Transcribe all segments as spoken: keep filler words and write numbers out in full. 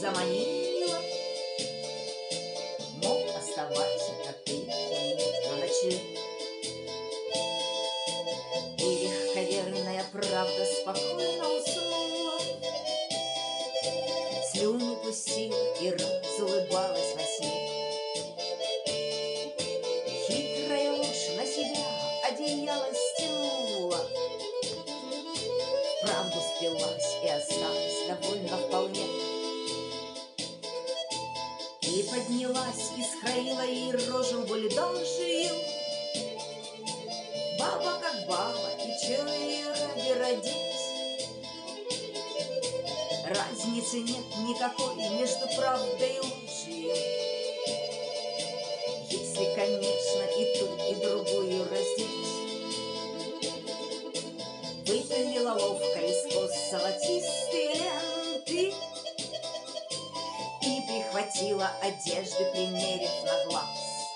заманила. Мол, оставайся, как ты, на ночлег. И легковерная правда спокойно уснула, слюни пустила и разулыбалась во сне. Хитрая ложь на себя одеяло стянула, в правду впилась и осталась довольно вполне. И поднялась, и скроила ей рожу бульдожью. Баба как баба, и чего ее ради родить? Разницы нет никакой между правдой и ложью, если, конечно, и ту, и другую раздеть. Выпилила ловко из кос золотистые ленты и прихватила одежды, примерив на глаз.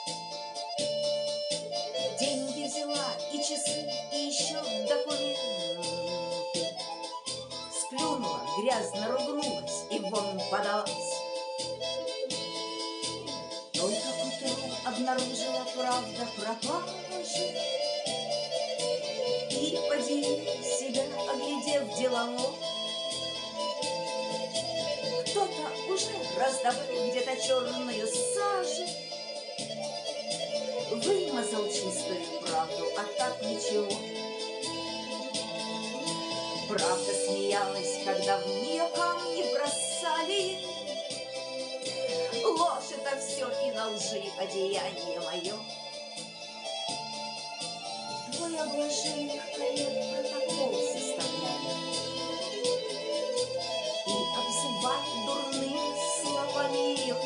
Деньги взяла, и часы, и еще документы. Сплюнула, грязно ругнулась и вон подалась. Только к утру обнаружила правда пропажи. И поди себя, оглядев деловой, кто-то уже раздобыл где-то черную сажу, вымазал чистую правду, а так ничего. Правда смеялась, когда в нее камни бросали. Ложь — это все, и на лжи одеяние мое. Твой облаженных коллег протокол составляет и обзывает дурными словами ее.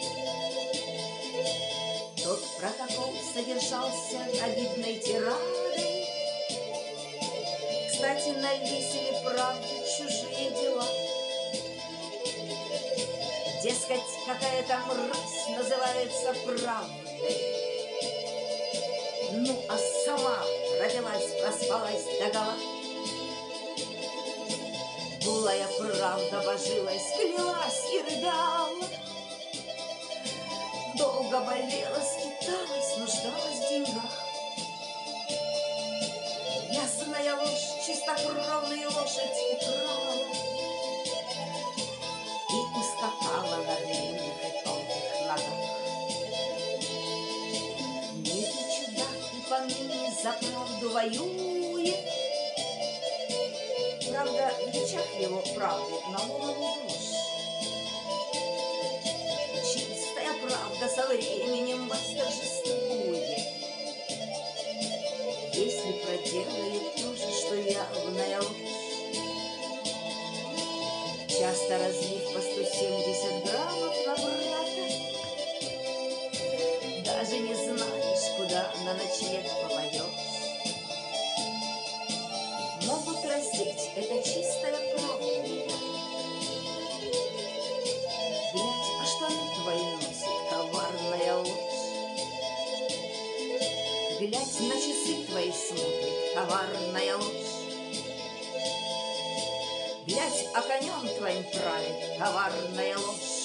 Тот протокол содержался обидной тирадой. Кстати, навесили правду чужие дела. Дескать, какая-то мразь называется правдой. Ну, а сама родилась, проспалась догола. Голая правда божилась, клялась и рыдала. Долго болела, скиталась, нуждалась в деньгах. Ясная ложь чистокровную лошадь украла и ускакала на длинных и тонких ногах. Некий чудак и поныне за правду воюет. Правда, в речах его правды наломана ложь. Чистая правда со временем восторжествует, если проделает то же, что явная ложь. Часто разлив по сто семьдесят граммов на брата, даже не знаешь, куда на ночлег попадешь. Могут раздеть, это чистая правда. Глядь, а штаны твои носит коварная ложь. Глядь, на часы твои смотрит коварная ложь. Глядь, а конем твоим правит коварная ложь.